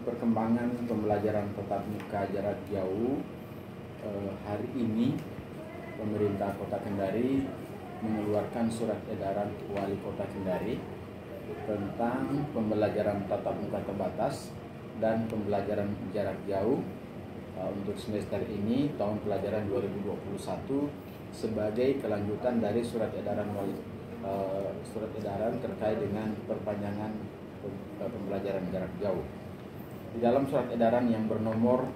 perkembangan pembelajaran tatap muka jarak jauh, hari ini pemerintah Kota Kendari mengeluarkan surat edaran Wali Kota Kendari tentang pembelajaran tatap muka terbatas dan pembelajaran jarak jauh untuk semester ini tahun pelajaran 2021 sebagai kelanjutan dari surat edaran terkait dengan perpanjangan pembelajaran jarak jauh. Di dalam surat edaran yang bernomor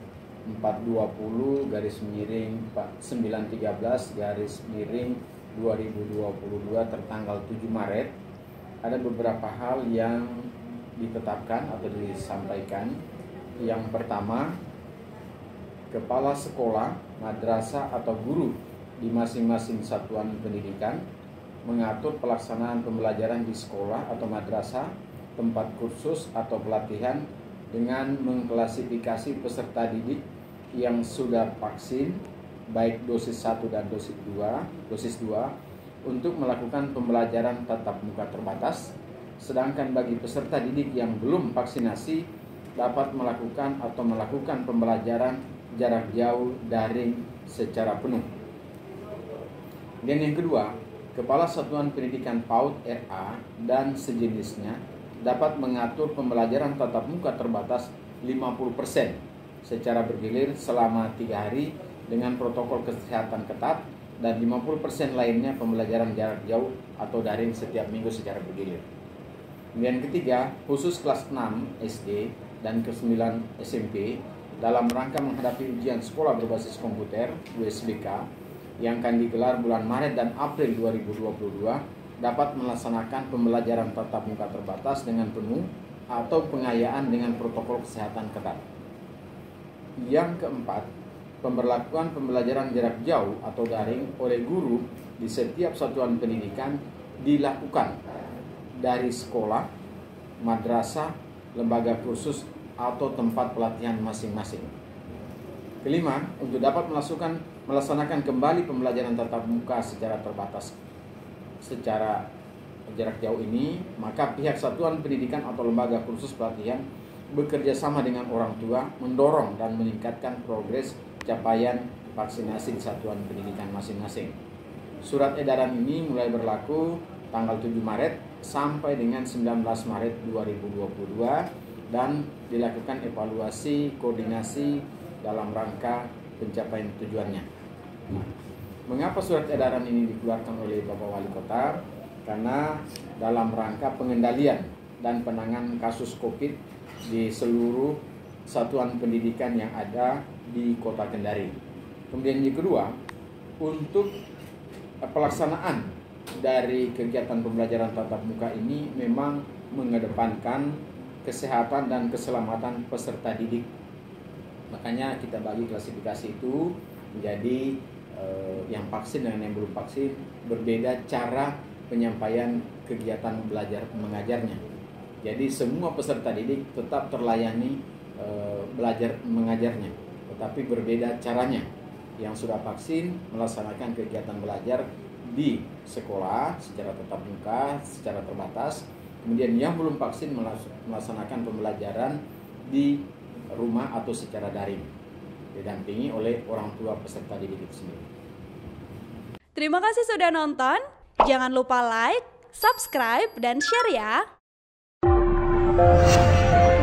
420/913/2022 tertanggal 7 Maret ada beberapa hal yang ditetapkan atau disampaikan. Yang pertama, kepala sekolah, madrasah atau guru di masing-masing satuan pendidikan mengatur pelaksanaan pembelajaran di sekolah atau madrasah, tempat kursus atau pelatihan dengan mengklasifikasi peserta didik yang sudah vaksin baik dosis 1 dan dosis 2 untuk melakukan pembelajaran tatap muka terbatas, sedangkan bagi peserta didik yang belum vaksinasi dapat melakukan pembelajaran jarak jauh daring secara penuh. Dan yang kedua, Kepala Satuan Pendidikan PAUD RA dan sejenisnya dapat mengatur pembelajaran tatap muka terbatas 50% secara bergilir selama 3 hari dengan protokol kesehatan ketat dan 50% lainnya pembelajaran jarak jauh atau daring setiap minggu secara bergilir. Kemudian ketiga, khusus kelas 6 SD dan ke-9 SMP dalam rangka menghadapi ujian sekolah berbasis komputer USBK yang akan digelar bulan Maret dan April 2022 dapat melaksanakan pembelajaran tatap muka terbatas dengan penuh atau pengayaan dengan protokol kesehatan ketat. Yang keempat, pemberlakuan pembelajaran jarak jauh atau daring oleh guru di setiap satuan pendidikan dilakukan dari sekolah, madrasah, lembaga kursus atau tempat pelatihan masing-masing. Kelima, untuk dapat melaksanakan kembali pembelajaran tatap muka secara terbatas secara jarak jauh ini, maka pihak satuan pendidikan atau lembaga kursus pelatihan bekerja sama dengan orang tua mendorong dan meningkatkan progres capaian vaksinasi di satuan pendidikan masing-masing. Surat edaran ini mulai berlaku tanggal 7 Maret sampai dengan 19 Maret 2022 dan dilakukan evaluasi koordinasi dalam rangka pencapaian tujuannya. Mengapa surat edaran ini dikeluarkan oleh Bapak Wali Kota? Karena dalam rangka pengendalian dan penanganan kasus COVID di seluruh satuan pendidikan yang ada di Kota Kendari. Kemudian yang kedua, untuk pelaksanaan dari kegiatan pembelajaran tatap muka ini memang mengedepankan kesehatan dan keselamatan peserta didik. Makanya kita bagi klasifikasi itu menjadi yang vaksin dan yang belum vaksin, berbeda cara penyampaian kegiatan belajar mengajarnya. Jadi semua peserta didik tetap terlayani belajar mengajarnya, tetapi berbeda caranya. Yang sudah vaksin melaksanakan kegiatan belajar di sekolah secara tatap muka, secara terbatas. Kemudian yang belum vaksin melaksanakan pembelajaran di rumah atau secara daring, didampingi oleh orang tua peserta didik itu sendiri. Terima kasih sudah nonton. Jangan lupa like, subscribe, dan share ya.